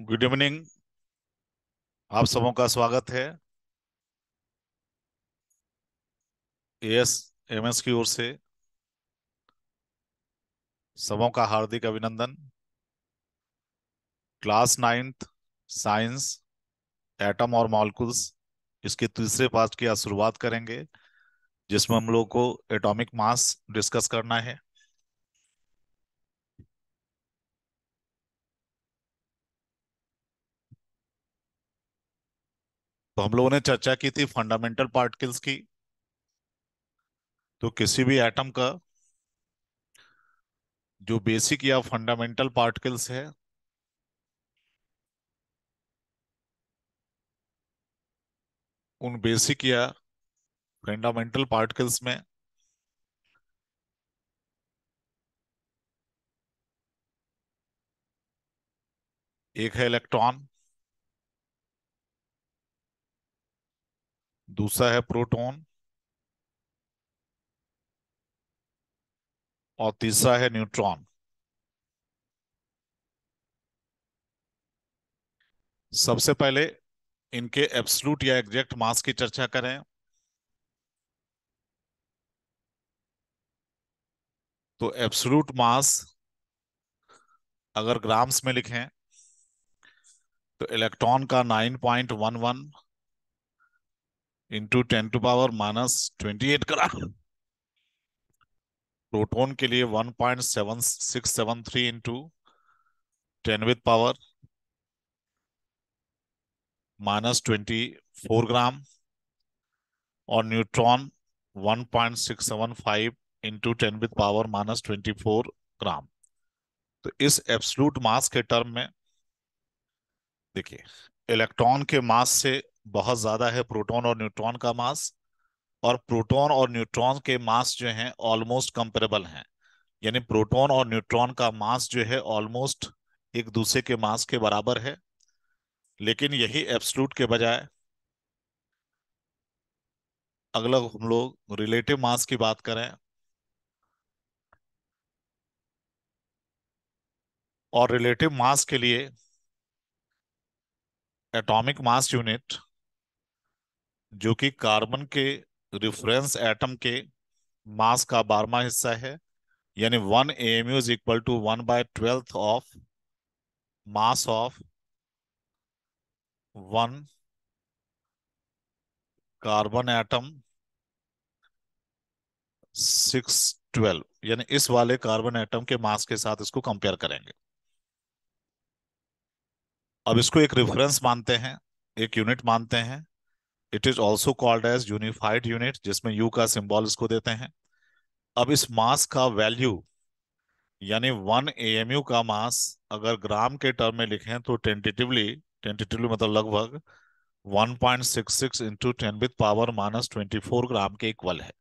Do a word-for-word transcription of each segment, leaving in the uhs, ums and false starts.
Good evening. आप सबों का स्वागत है एएस एमएस की ओर से। सबों का हार्दिक अभिनंदन। क्लास नाइन्थ साइंस एटम और मॉलिक्यूल्स इसके तीसरे पार्ट की आज शुरुआत करेंगे, जिसमें हम लोग को एटॉमिक मास डिस्कस करना है। तो हम लोगों ने चर्चा की थी फंडामेंटल पार्टिकल्स की। तो किसी भी एटम का जो बेसिक या फंडामेंटल पार्टिकल्स है, उन बेसिक या फंडामेंटल पार्टिकल्स में एक है इलेक्ट्रॉन, दूसरा है प्रोटॉन और तीसरा है न्यूट्रॉन। सबसे पहले इनके एब्सलूट या एग्जैक्ट मास की चर्चा करें तो एब्सलूट मास अगर ग्राम्स में लिखें तो इलेक्ट्रॉन का nine point one one into ten to power minus twenty eight gram, proton के लिए one point seven six seven three into ten with power minus twenty four gram, और neutron one point six seven five into ten with power minus twenty four gram. तो इस absolute मास के term में देखिए, electron के मास से बहुत ज्यादा है प्रोटॉन और न्यूट्रॉन का मास, और प्रोटॉन और न्यूट्रॉन के मास जो हैं ऑलमोस्ट कंपेरेबल हैं। यानी प्रोटॉन और न्यूट्रॉन का मास जो है ऑलमोस्ट एक दूसरे के मास के बराबर है। लेकिन यही एब्सलूट के बजाय अगला हम लोग रिलेटिव मास की बात करें, और रिलेटिव मास के लिए एटॉमिक मास यूनिट जो कि कार्बन के रिफरेंस एटम के मास का बारहवां हिस्सा है, यानी one AMU is equal to one by twelfth of mass of one carbon atom six twelve, यानी इस वाले कार्बन एटम के मास के साथ इसको कंपेयर करेंगे। अब इसको एक रेफरेंस मानते हैं, एक यूनिट मानते हैं। It is also called as unified unit, जिसमें यू का सिंबल इसको देते हैं। अब इस मास का वैल्यू यानी वन एएमयू का मास अगर ग्राम के टर्म में लिखें तो टेंटेटिवली टेंटेटिवली मतलब लगभग one point six six into ten with power minus twenty four gram के इक्वल है।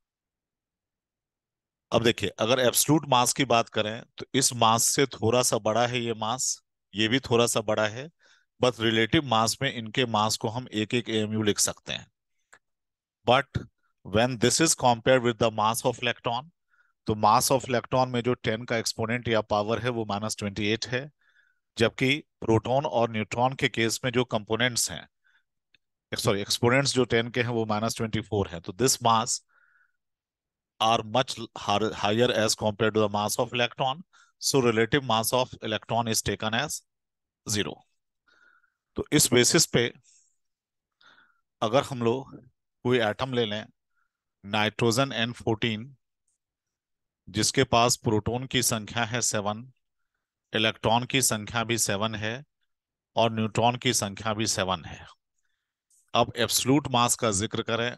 अब देखिए, अगर एब्सलूट मास की बात करें तो इस मास से थोड़ा सा बड़ा है ये मास, ये भी थोड़ा सा बड़ा है। बट रिलेटिव मास में इनके मास को हम एक एक एएमयू लिख सकते हैं। But when this is compare with the mass of electron, तो मास ऑफ इलेक्ट्रॉन में जो टेन का एक्सपोनेंट या पावर है वो माइनस ट्वेंटी एट है। जबकि प्रोटॉन और न्यूट्रॉन के केस में जो कंपोनेंट्स हैं, सॉरी एक्सपोनेंट्स जो टेन के हैं वो माइनस ट्वेंटी फोर है। तो this mass are much har- higher as compared to the mass of electron. So relative mass of electron is taken as zero. तो इस बेसिस पे अगर हम लोग कोई एटम ले लें, नाइट्रोजन एन फोर्टीन, जिसके पास प्रोटॉन की संख्या है सेवन, इलेक्ट्रॉन की संख्या भी सेवन है, और न्यूट्रॉन की संख्या भी सेवन है। अब एब्सलूट मास का जिक्र करें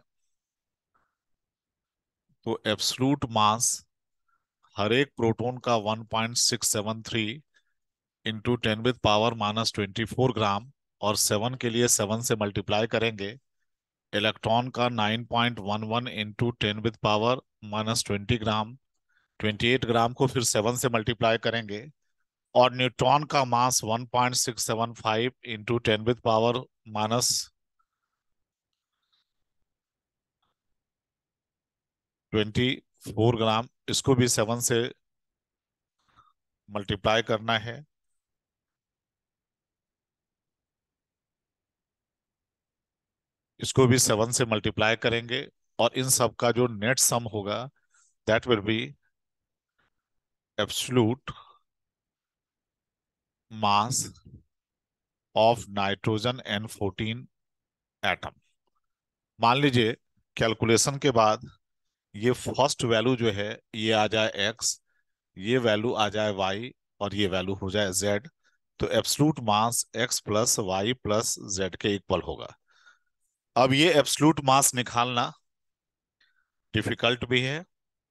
तो एब्सलूट मास हर एक प्रोटॉन का one point six seven three into ten with power minus twenty four gram, और सेवन के लिए सेवन से मल्टीप्लाई करेंगे। इलेक्ट्रॉन का nine point one one into ten with power minus twenty gram, twenty eight gram को फिर seven से multiply करेंगे। और न्यूट्रॉन का mass one point six seven five into ten with power minus twenty four gram, इसको भी seven से multiply करना है। इसको भी सेवन से मल्टीप्लाई करेंगे और इन सब का जो नेट सम होगा that will be absolute mass of nitrogen N fourteen atom. मान लीजिए कैलकुलेशन के बाद ये फर्स्ट वैल्यू जो है ये आ जाए एक्स, ये वैल्यू आ जाए वाई और ये वैल्यू हो जाए जेड, तो absolute mass X plus Y plus Z के इक्वल होगा। अब ये एब्सोल्यूट मास निकालना डिफिकल्ट भी है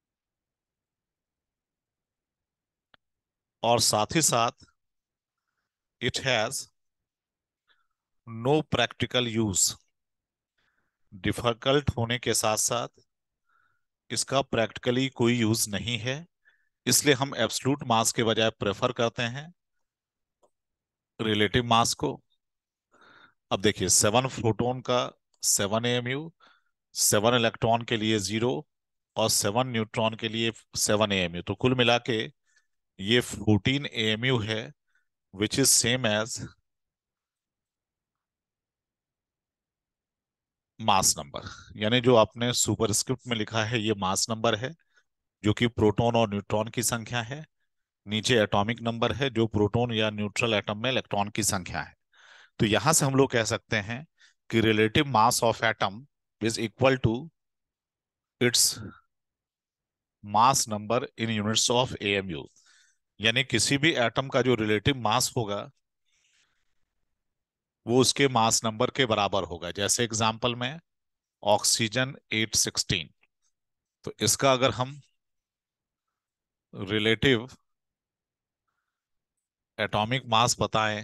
और साथ ही साथ it has no practical use. Difficult होने के साथ साथ इसका प्रैक्टिकली कोई यूज नहीं है, इसलिए हम एब्सोल्यूट मास के बजाय प्रेफर करते हैं रिलेटिव मास को। अब देखिए सेवन प्रोटॉन का सेवन एएमयू, सेवन इलेक्ट्रॉन के लिए जीरो और सेवन न्यूट्रॉन के लिए सेवन एएमयू, तो कुल मिला के ये फोर्टीन एएमयू है which is same as mass number. यानी जो आपने सुपरस्क्रिप्ट में लिखा है ये मास नंबर है जो कि प्रोटॉन और न्यूट्रॉन की संख्या है, नीचे एटॉमिक नंबर है जो प्रोटॉन या न्यूट्रल एटम में इलेक्ट्रॉन की संख्या है। तो यहां से हम लोग कह सकते हैं कि relative mass of atom is equal to its mass number in units of AMU. यानी किसी भी एटम का जो रिलेटिव मास होगा वो उसके मास नंबर के बराबर होगा। जैसे एग्जांपल में ऑक्सीजन एट सिक्सटीन, तो इसका अगर हम रिलेटिव एटॉमिक मास बताएं,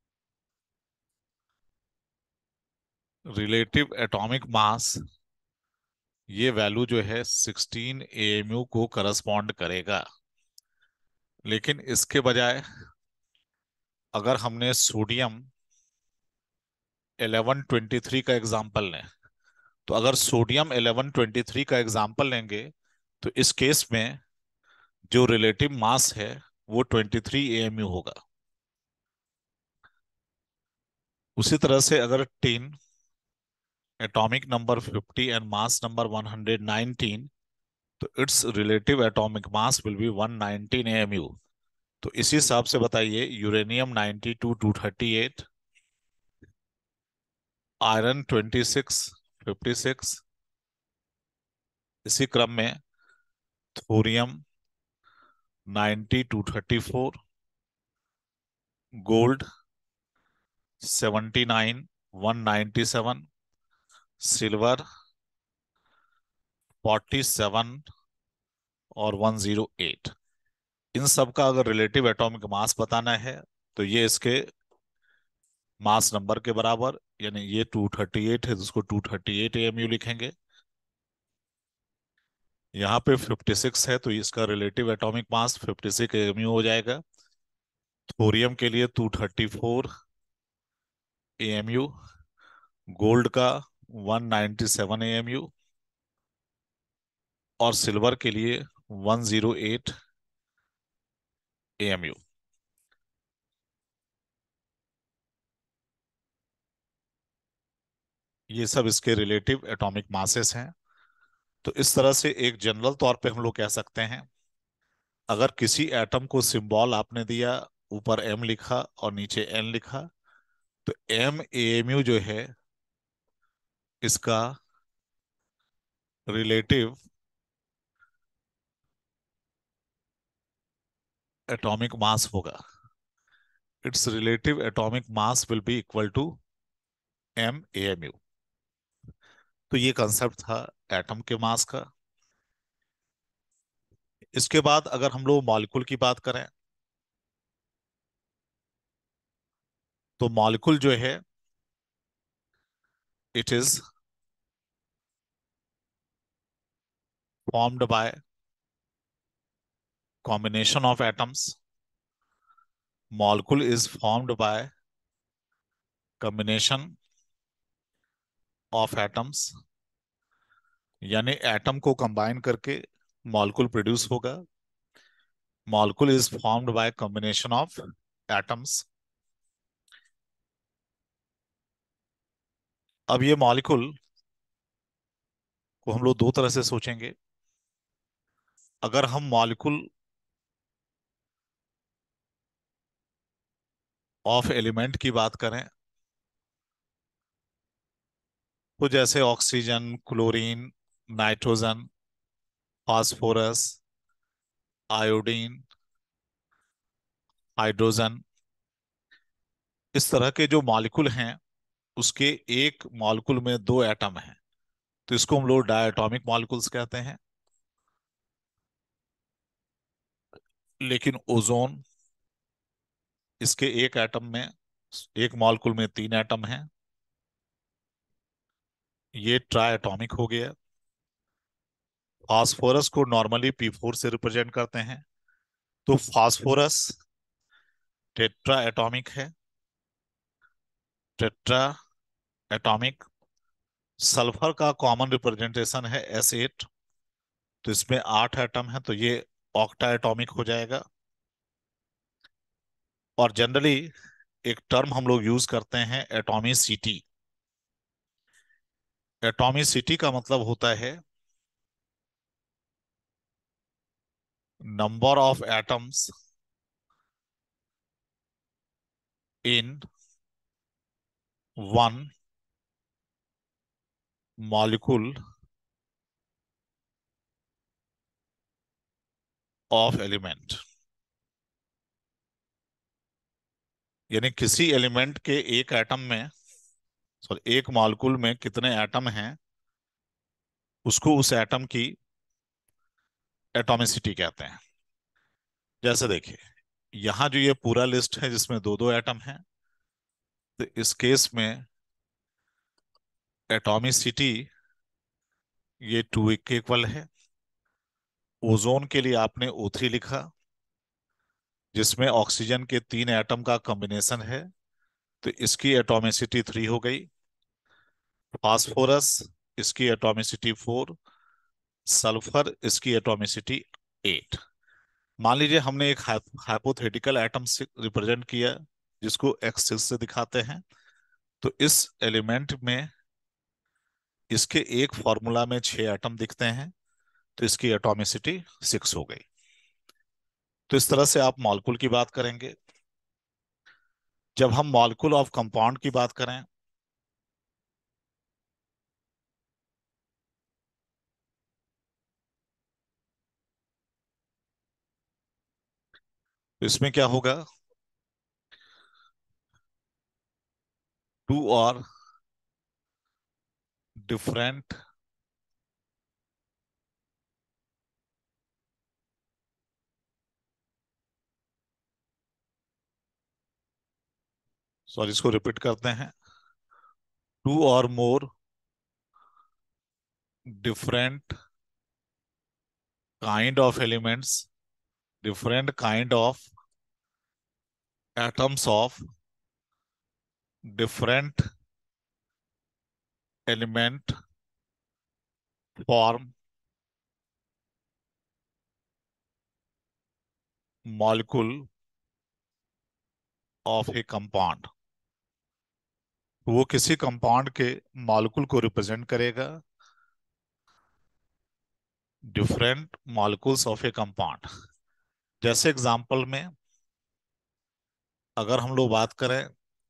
रिलेटिव एटॉमिक मास ये वैल्यू जो है सिक्सटीन एएमयू को करस्पॉन्ड करेगा। लेकिन इसके बजाय अगर हमने सोडियम इलेवन ट्वेंटी थ्री का एग्जाम्पल लें, तो अगर सोडियम इलेवन ट्वेंटी थ्री का एग्जाम्पल लेंगे तो इस केस में जो रिलेटिव मास है वो ट्वेंटी थ्री एएमयू होगा। उसी तरह से अगर tin atomic number fifty and mass number one hundred nineteen, तो its relative atomic mass will be one nineteen AMU. तो इसी हिसाब से बताइए uranium ninety two two thirty eight, iron twenty six fifty six, इसी क्रम में thorium ninety two thirty four, gold seventy nine one ninety seven, silver forty seven और one zero eight. इन सब का अगर रिलेटिव एटॉमिक मास बताना है तो ये इसके मास नंबर के बराबर, यानी ये टू थर्टी एट है तो उसको टू थर्टी एट एएमयू लिखेंगे। यहाँ पे फिफ्टी सिक्स है तो इसका relative atomic mass fifty six AMU हो जाएगा। थोरियम के लिए two thirty four AMU, gold का वन नाइंटी सेवन एएमयू और सिल्वर के लिए वन जीरो एट एएमयू। ये सब इसके रिलेटिव एटॉमिक मासेस हैं। तो इस तरह से एक जनरल तौर पे हम लोग कह सकते हैं, अगर किसी एटम को सिंबल आपने दिया, ऊपर एम लिखा और नीचे एन लिखा, तो एम एएमयू जो है इसका रिलेटिव एटॉमिक मास होगा। Its relative atomic mass will be equal to M AMU. तो ये कंसेप्ट था एटम के मास का। इसके बाद अगर हम लोग मॉलिक्यूल की बात करें तो मॉलिक्यूल जो है it is formed by combination of atoms. Molecule is formed by combination of atoms, यानी एटम को कंबाइन करके मॉलिक्यूल प्रोड्यूस होगा। Molecule is formed by combination of atoms. अब ये मॉलिक्यूल को हम लोग दो तरह से सोचेंगे। अगर हम मॉलिक्यूल ऑफ एलिमेंट की बात करें, तो जैसे oxygen, chlorine, nitrogen, phosphorus, iodine, hydrogen, इस तरह के जो मॉलिक्यूल हैं, उसके एक मॉलिक्यूल में दो एटम हैं, तो इसको हम लोग डायटॉमिक मॉलिक्यूल्स कहते हैं। लेकिन ओजोन, इसके एक एटम में, एक मॉलिक्यूल में तीन एटम हैं, ये ट्राइएटॉमिक हो गया। फास्फोरस को नॉर्मली पी फोर से रिप्रेजेंट करते हैं, तो फास्फोरस टेट्रा एटॉमिक है, टेट्रा एटॉमिक। सल्फर का कॉमन रिप्रेजेंटेशन है एस एट, तो इसमें आठ एटम है, तो ये ऑक्टा एटॉमिक हो जाएगा। और जनरली एक टर्म हम लोग यूज करते हैं एटॉमिसिटी। एटॉमिसिटी का मतलब होता है number of atoms in one molecule of element. यानी किसी एलिमेंट के एक एटम में, सॉरी एक मॉलिक्यूल में कितने एटम हैं, उसको उस एटम की एटॉमिसिटी कहते हैं। जैसे देखिए, यहाँ जो ये पूरा लिस्ट है जिसमें दो दो एटम हैं, तो इस केस में एटॉमिसिटी ये टू के इक्वल है। ओजोन के लिए आपने ओ थ्री लिखा, जिसमें ऑक्सीजन के तीन एटम का कॉम्बिनेशन है, तो इसकी एटॉमिसिटी थ्री हो गई। फास्फोरस, इसकी एटॉमिसिटी फोर। सल्फर, इसकी एटॉमिसिटी एट। मान लीजिए हमने एक हाइपोथेटिकल एटम से रिप्रेजेंट किया, जिसको एक्स सिक्स से दिखाते हैं, तो इस एलिमेंट में इसके एक फॉर्मूला में छह एटम दिखते हैं, तो इसकी एटॉमिसिटी सिक्स हो गई। तो इस तरह से आप मॉलिक्यूल की बात करेंगे। जब हम मॉलिक्यूल ऑफ कंपाउंड की बात करें, तो इसमें क्या होगा, टू और डिफरेंट सॉरी इसको रिपीट करते हैं, टू और more different kind of elements, different kind of atoms of different element form molecule of a compound. वो किसी कंपाउंड के मॉलिक्यूल को रिप्रेजेंट करेगा, different molecules of a compound. जैसे एग्जांपल में अगर हम लोग बात करें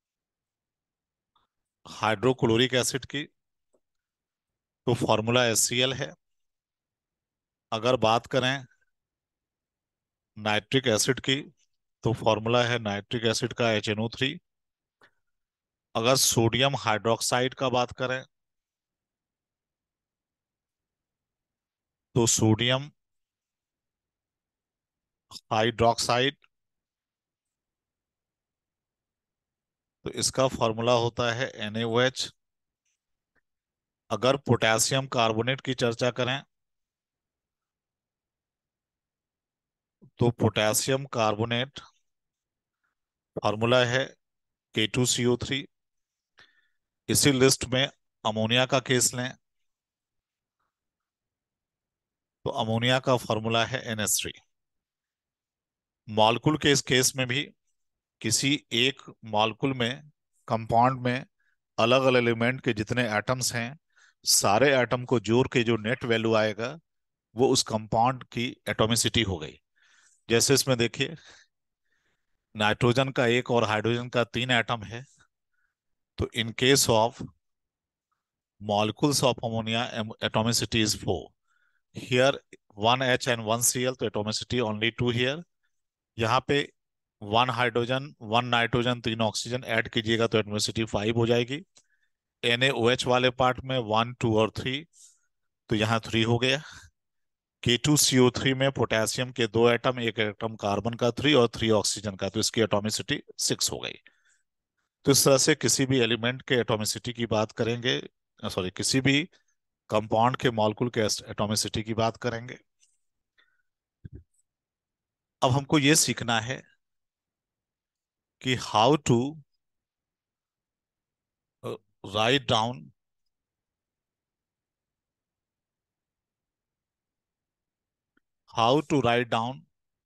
हाइड्रोक्लोरिक एसिड की, तो फॉर्मूला एस सी एल है। अगर बात करें नाइट्रिक एसिड की, तो फॉर्मूला है नाइट्रिक एसिड का एच एन ओ थ्री। अगर सोडियम हाइड्रोक्साइड का बात करें, तो सोडियम हाइड्रोक्साइड, तो इसका फॉर्मूला होता है एन ए ओ एच। अगर पोटेशियम कार्बोनेट की चर्चा करें, तो पोटेशियम कार्बोनेट फॉर्मूला है K two C O three. इसी लिस्ट में अमोनिया का केस लें, तो अमोनिया का फॉर्मूला है एन एच थ्री। मॉलिक्यूल के इस केस में भी किसी एक मॉलिक्यूल में, कंपाउंड में अलग अलग एलिमेंट के जितने एटम्स हैं, सारे एटम को जोड़ के जो नेट वैल्यू आएगा वो उस कंपाउंड की एटॉमिसिटी हो गई। जैसे इसमें देखिए, नाइट्रोजन का एक और हाइड्रोजन का तीन एटम है, तो in case of molecules of ammonia atomicity is four. Here one H and one C L, तो एटॉमिसिटी ओनली टू हियर। यहाँ पे वन हाइड्रोजन वन नाइट्रोजन तीन ऑक्सीजन ऐड कीजिएगा तो एटॉमिसिटी फाइव हो जाएगी। NaOH वाले पार्ट में वन टू और थ्री, तो यहाँ थ्री हो गया। K two C O three में पोटेशियम के दो एटम, एक एटम कार्बन का थ्री और थ्री ऑक्सीजन का, तो इसकी एटॉमिसिटी सिक्स हो गई। तो इस तरह से किसी भी एलिमेंट के एटॉमिसिटी की बात करेंगे, सॉरी किसी भी कंपाउंड के मॉलिक्यूल के एटॉमिसिटी की बात करेंगे। अब हमको ये सीखना है कि how to write down how to write down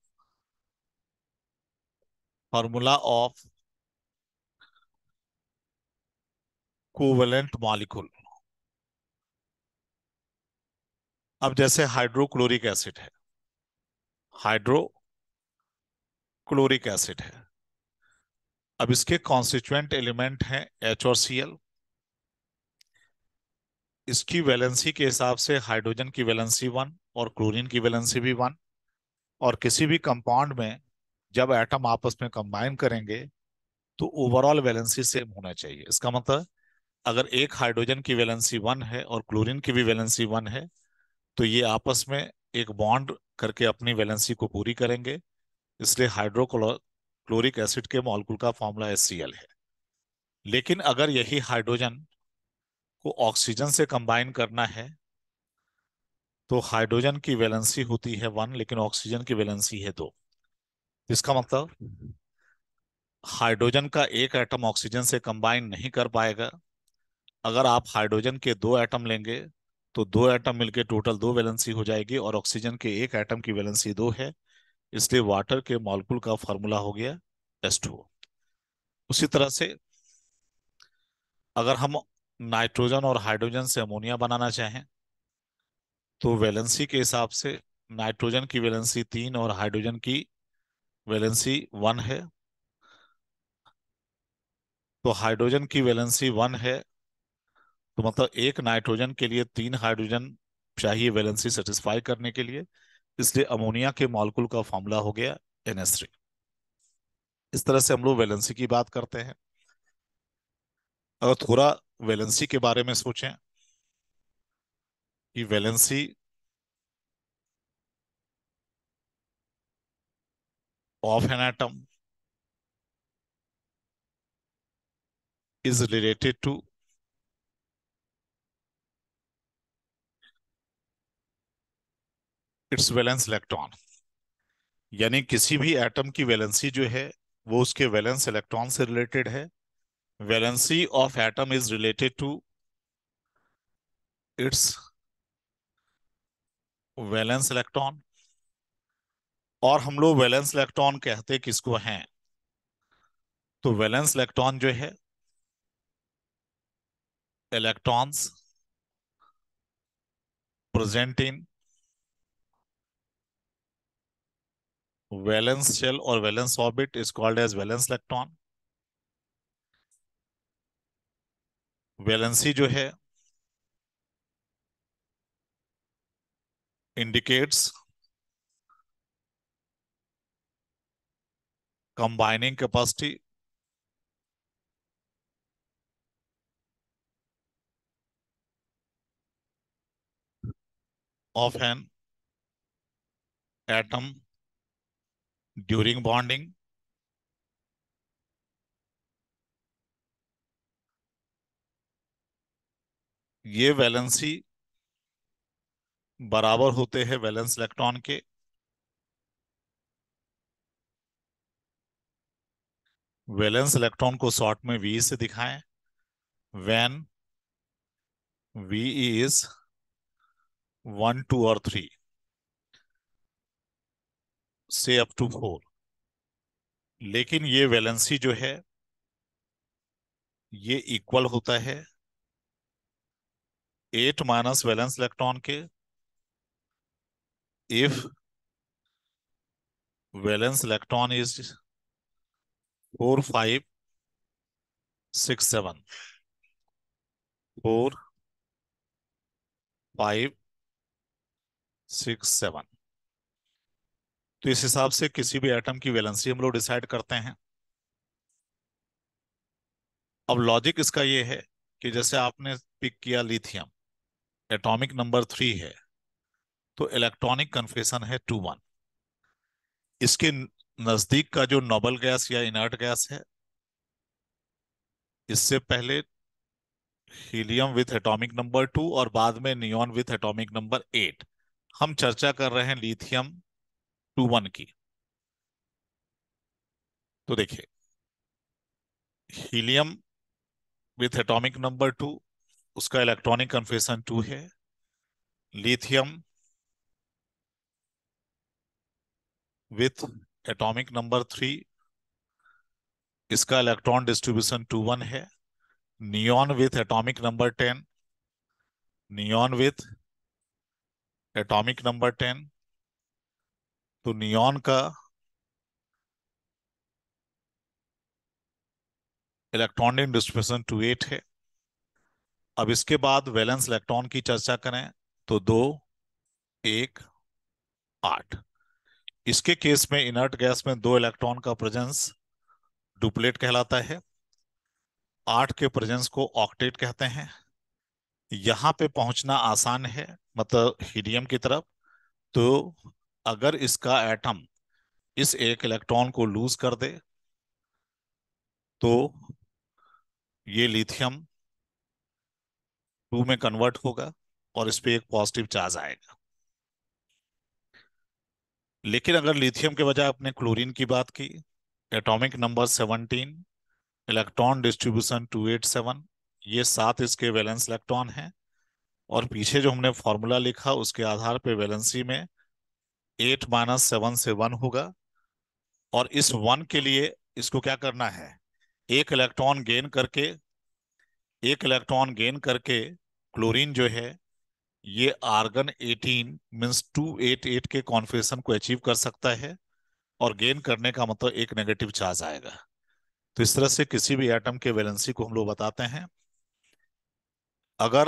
formula of covalent molecule. अब जैसे हाइड्रोक्लोरिक एसिड है, हाइड्रोक्लोरिक एसिड है। अब इसके कॉन्स्टिट्यूएंट एलिमेंट हैं एच और सी एल। इसकी वैलेंसी के हिसाब से हाइड्रोजन की वैलेंसी वन और क्लोरीन की वैलेंसी भी वन। और किसी भी कंपाउंड में जब एटम आपस में कंबाइन करेंगे तो ओवरऑल वैलेंसी सेम होना चाहिए। इसका मतलब अगर एक हाइड्रोजन की वैलेंसी वन है और क्लोरीन की भी वैलेंसी वन है, तो ये आपस में एक बॉन्ड करके अपनी वैलेंसी को पूरी करेंगे। इसलिए हाइड्रोक्लोरिक एसिड के मॉलिक्यूल का फॉर्मूला एच सी एल है। लेकिन अगर यही हाइड्रोजन को ऑक्सीजन से कंबाइन करना है, तो हाइड्रोजन की वैलेंसी होती है वन लेकिन ऑक्सीजन की वैलेंसी है दो। इसका मतलब हाइड्रोजन का एक एटम ऑक्सीजन से कंबाइन नहीं कर पाएगा। अगर आप हाइड्रोजन के दो एटम लेंगे तो दो एटम मिलके टोटल दो वैलेंसी हो जाएगी, और ऑक्सीजन के एक एटम की वैलेंसी दो है। इसलिए वाटर के मॉलिक्यूल का फॉर्मूला हो गया एच टू ओ। उसी तरह से अगर हम नाइट्रोजन और हाइड्रोजन से अमोनिया बनाना चाहें, तो वैलेंसी के हिसाब से नाइट्रोजन की वैलेंसी तीन और हाइड्रोजन की वैलेंसी वन है। तो हाइड्रोजन की वैलेंसी वन है, तो मतलब एक नाइट्रोजन के लिए तीन हाइड्रोजन चाहिए वैलेंसी सेटिस्फाई करने के लिए। इसलिए अमोनिया के मॉलिक्यूल का फॉर्मूला हो गया एन एस थ्री। इस तरह से हम लोग वैलेंसी की बात करते हैं। अगर थोड़ा वैलेंसी के बारे में सोचें कि valency of an atom is related to its valence electron. यानी किसी भी एटम की वैलेंसी जो है वो उसके वैलेंस इलेक्ट्रॉन से रिलेटेड है। Valency of atom is related to its valence electron. और हम लोग वैलेंस इलेक्ट्रॉन कहते किसको हैं? तो वैलेंस इलेक्ट्रॉन जो है, electrons present in valence shell और valence orbit is called as valence electron. Valency जो है indicates combining capacity of an atom during bonding. ये वैलेंसी बराबर होते हैं वैलेंस इलेक्ट्रॉन के। वैलेंस इलेक्ट्रॉन को शॉर्ट में वी से दिखाएं। When V is one two और थ्री से अप टू फोर। लेकिन ये वैलेंसी जो है ये इक्वल होता है एट माइनस वैलेंस इलेक्ट्रॉन के if valence electron is four five six seven, four five six seven. तो इस हिसाब से किसी भी एटम की वैलेंसी हम लोग डिसाइड करते हैं। अब लॉजिक इसका ये है कि जैसे आपने पिक किया लिथियम, एटॉमिक नंबर थ्री है, तो इलेक्ट्रॉनिक कन्फेशन है टू वन। इसके नजदीक का जो नोबल गैस या इनर्ट गैस है, इससे पहले helium with atomic number two और बाद में neon with atomic number eight. हम चर्चा कर रहे हैं लिथियम टू वन की। तो देखिए, helium with atomic number two, उसका इलेक्ट्रॉनिक कन्फेशन टू है। Lithium with atomic number three, इसका इलेक्ट्रॉन डिस्ट्रीब्यूशन टू वन है। Neon with atomic number ten, neon with atomic number ten, तो नियॉन का electronic distribution two eight है। अब इसके बाद वैलेंस इलेक्ट्रॉन की चर्चा करें तो दो, एक, आठ। इसके केस में इनर्ट गैस में दो इलेक्ट्रॉन का प्रेजेंस डुप्लेट कहलाता है। आठ के प्रेजेंस को ऑक्टेट कहते हैं। यहां पे पहुंचना आसान है, मतलब हीलियम की तरफ। तो अगर इसका एटम इस एक इलेक्ट्रॉन को लूज कर दे तो ये लिथियम टू में कन्वर्ट होगा और इस पे एक पॉजिटिव चार्ज आएगा। लेकिन अगर लिथियम के बजाय अपने क्लोरीन की बात की, atomic number seventeen, electron distribution two eight seven, ये सात इसके वैलेंस इलेक्ट्रॉन हैं। और पीछे जो हमने फॉर्मूला लिखा उसके आधार पे वैलेंसी में एट माइनस सेवन से वन होगा। और इस वन के लिए इसको क्या करना है, एक इलेक्ट्रॉन गेन करके, एक इलेक्ट्रॉन गेन करके क्लोरीन जो है ये argon eighteen means two eight eight के कॉन्फिगरेशन को अचीव कर सकता है। और गेन करने का मतलब एक नेगेटिव चार्ज आएगा। तो इस तरह से किसी भी एटम के वैलेंसी को हम लोग बताते हैं। अगर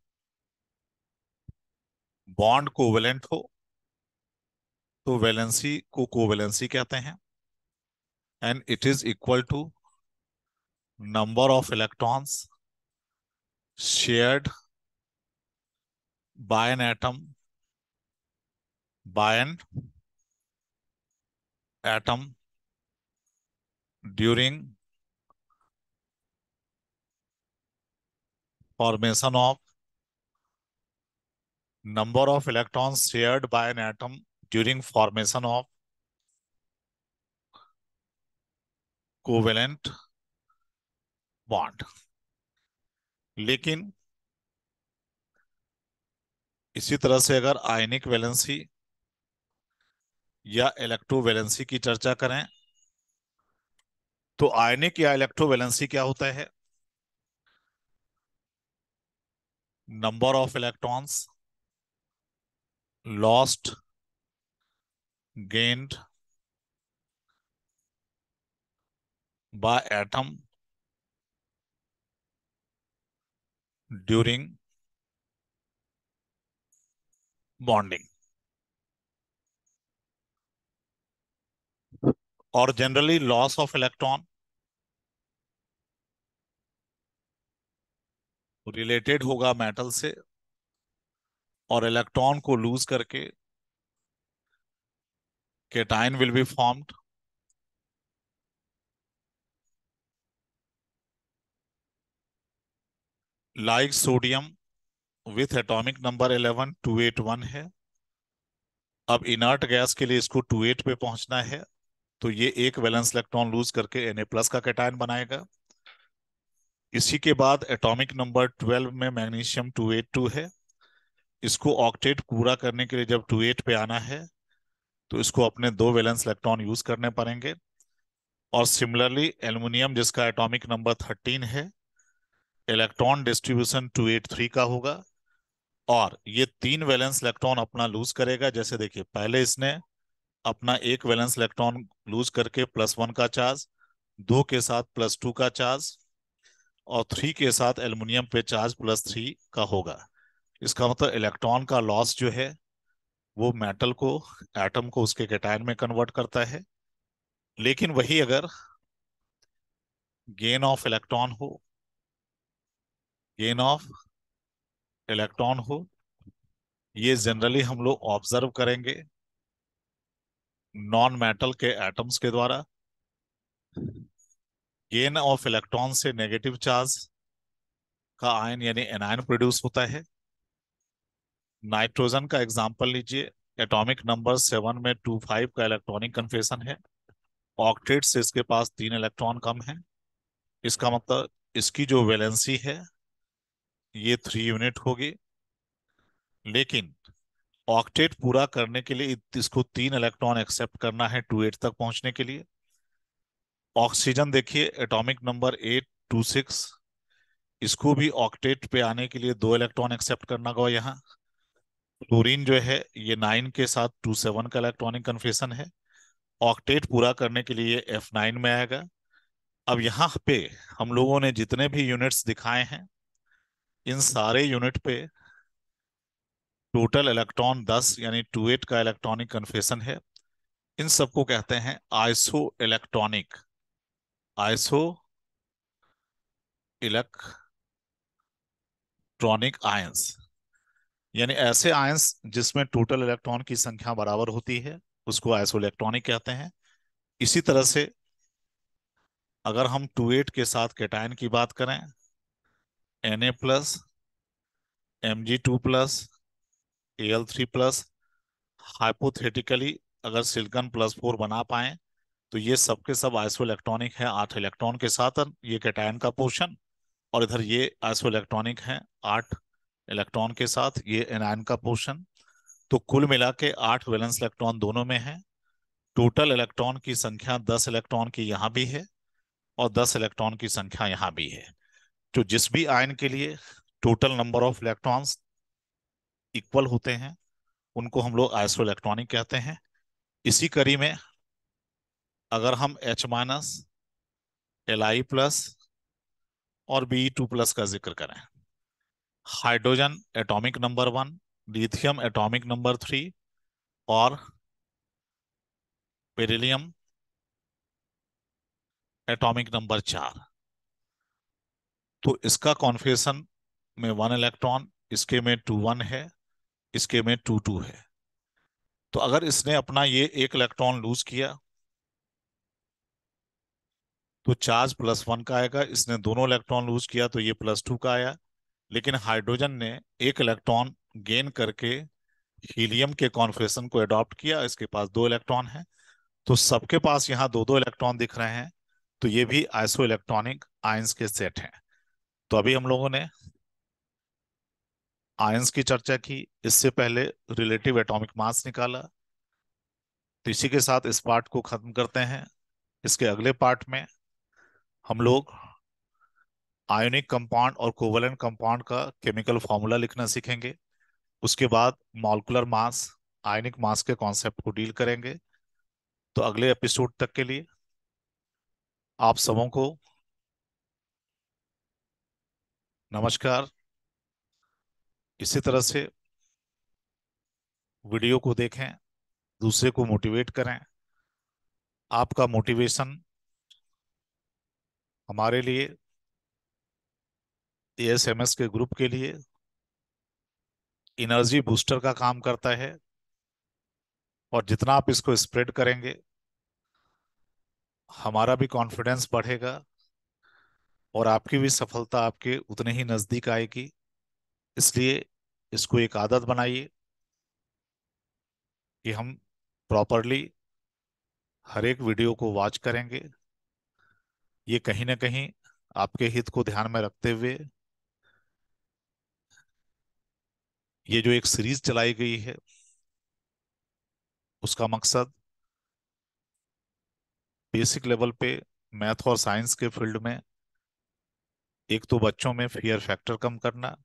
बॉन्ड कोवेलेंट हो तो वैलेंसी को कोवेलेंसी कहते हैं। And it is equal to number of electrons shared by an atom by an atom during formation of, number of electrons shared by an atom during formation of covalent bond। लेकिन इसी तरह से अगर आयनिक valency या electrovalency की चर्चा करें तो आयनिक या इलेक्ट्रोवैलेंसी क्या होता है, number of electrons lost gained by atom during bonding. और generally loss of electron related होगा मेटल से, और इलेक्ट्रॉन को लूज करके cation will be formed like sodium with atomic number eleven two eight one है। अब इनर्ट गैस के लिए इसको टू एट पे पहुंचना है, तो ये एक वैलेंस इलेक्ट्रॉन लूज करके Na प्लस का कैटायन बनाएगा। इसी के बाद एटॉमिक नंबर ट्वेल्व में मैग्नीशियम टू एट टू है। इसको ऑक्टेट पूरा करने के लिए जब टू एट पे आना है तो इसको अपने दो वैलेंस इलेक्ट्रॉन यूज करने पड़ेंगे। और सिमिलरली एल्युमिनियम जिसका एटॉमिक नंबर थर्टीन है, electron distribution two eight three का होगा। और ये तीन वैलेंस इलेक्ट्रॉन अपना लूज करेगा। जैसे देखिए, पहले इसने अपना एक वैलेंस इलेक्ट्रॉन लूज करके प्लस वन का चार्ज, दो के साथ प्लस टू का चार्ज, और थ्री के साथ एल्युमिनियम पे चार्ज प्लस थ्री का होगा। इसका मतलब इलेक्ट्रॉन का लॉस जो है वो मेटल को, एटम को उसके कैटायन में कन्वर्ट करता है। लेकिन वही अगर गेन ऑफ इलेक्ट्रॉन हो, गेन ऑफ इलेक्ट्रॉन हो, ये जनरली हम लोग ऑब्जर्व करेंगे नॉन मेटल के एटम्स के द्वारा। गेन ऑफ इलेक्ट्रॉन से नेगेटिव चार्ज का आयन यानी एनायन प्रोड्यूस होता है। नाइट्रोजन का एग्जांपल लीजिए। एटॉमिक नंबर सेवन में टू फाइव का इलेक्ट्रॉनिक कन्फेशन है। ऑक्टेट से इसके पास तीन इलेक्ट्रॉन कम है। इसका मतलब इसकी जो वैलेंसी है ये थ्री यूनिट होगी। लेकिन ऑक्टेट पूरा करने के लिए इसको तीन इलेक्ट्रॉन एक्सेप्ट करना है टू एट तक पहुंचने के लिए। ऑक्सीजन देखिए, atomic number eight two six, इसको भी ऑक्टेट पे आने के लिए दो इलेक्ट्रॉन एक्सेप्ट करना होगा यहाँ। फ्लोरीन जो है ये नाइन के साथ टू सेवन का इलेक्ट्रॉनिक कन्फेशन है। ऑक्टेट पूरा करने के लिए एफ नाइन में आएगा। अब यहाँ पे हम लोगों ने जितने भी यूनिट्स दिखाए हैं, इन सारे यूनिट पे टोटल इलेक्ट्रॉन दस यानी टू एट का इलेक्ट्रॉनिक कन्फेशन है। इन सबको कहते हैं isoelectronic, isoelectronic ions, यानी ऐसे आयंस जिसमें टोटल इलेक्ट्रॉन की संख्या बराबर होती है, उसको आइसो इलेक्ट्रॉनिक कहते हैं। इसी तरह से अगर हम टू एट के साथ कैटायन की बात करें, N A plus, M G two plus, A L three plus, hypothetically अगर सिलिकॉन प्लस फोर बना पाए तो ये सब के सब आइसो इलेक्ट्रॉनिक है आठ इलेक्ट्रॉन के साथ, ये कैटायन का पोर्शन। और इधर ये आइसो इलेक्ट्रॉनिक है आठ इलेक्ट्रॉन के साथ, ये एनायन का पोर्शन। तो कुल मिला के आठ वैलेंस इलेक्ट्रॉन दोनों में है। टोटल इलेक्ट्रॉन की संख्या दस इलेक्ट्रॉन की यहाँ भी है और दस इलेक्ट्रॉन की संख्या यहाँ भी है। तो जिस भी आयन के लिए total number of electrons equal होते हैं उनको हम लोग आइसो इलेक्ट्रॉनिक कहते हैं। इसी कड़ी में अगर हम H minus, L I plus और बी टू प्लस का जिक्र करें, hydrogen atomic number one, lithium atomic number three और बेरिलियम एटॉमिक नंबर चार, तो इसका कॉन्फिगरेशन में वन इलेक्ट्रॉन, इसके में टू वन है, इसके में टू टू है। तो अगर इसने अपना ये एक इलेक्ट्रॉन लूज किया तो चार्ज प्लस वन का आएगा। इसने दोनों इलेक्ट्रॉन लूज किया तो ये प्लस टू का आया। लेकिन हाइड्रोजन ने एक इलेक्ट्रॉन गेन करके हीलियम के कॉन्फिगरेशन को अडॉप्ट किया, इसके पास दो इलेक्ट्रॉन है। तो सबके पास यहाँ दो दो इलेक्ट्रॉन दिख रहे हैं। तो ये भी आइसो इलेक्ट्रॉनिक आयंस के सेट हैं। तो अभी हम लोगों ने आयंस की चर्चा की, इससे पहले रिलेटिव एटॉमिक मास निकाला। तो इसी के साथ इस पार्ट को खत्म करते हैं। इसके अगले पार्ट में हम लोग आयोनिक कंपाउंड और कोवलेंट कंपाउंड का केमिकल फॉर्मूला लिखना सीखेंगे। उसके बाद मॉलिक्यूलर मास, आयनिक मास के कॉन्सेप्ट को डील करेंगे। तो अगले एपिसोड तक के लिए आप सबों को नमस्कार। इसी तरह से वीडियो को देखें, दूसरे को मोटिवेट करें। आपका मोटिवेशन हमारे लिए, ए एस एम एस के ग्रुप के लिए एनर्जी बूस्टर का काम करता है। और जितना आप इसको स्प्रेड करेंगे हमारा भी कॉन्फिडेंस बढ़ेगा और आपकी भी सफलता आपके उतने ही नजदीक आएगी। इसलिए इसको एक आदत बनाइए कि हम प्रॉपरली हर एक वीडियो को वॉच करेंगे। ये कहीं ना कहीं आपके हित को ध्यान में रखते हुए ये जो एक सीरीज चलाई गई है उसका मकसद बेसिक लेवल पे मैथ और साइंस के फील्ड में एक तो बच्चों में फियर फैक्टर कम करना,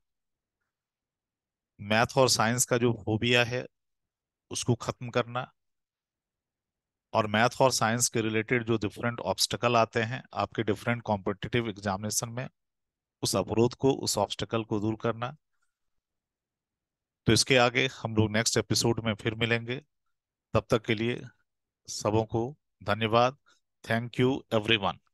मैथ और साइंस का जो फोबिया है उसको खत्म करना, और मैथ और साइंस के रिलेटेड जो डिफरेंट ऑब्स्टेकल आते हैं आपके डिफरेंट कॉम्पिटिटिव एग्जामिनेशन में, उस अवरोध को, उस ऑब्स्टेकल को दूर करना। तो इसके आगे हम लोग नेक्स्ट एपिसोड में फिर मिलेंगे। तब तक के लिए सबों को धन्यवाद। Thank you everyone.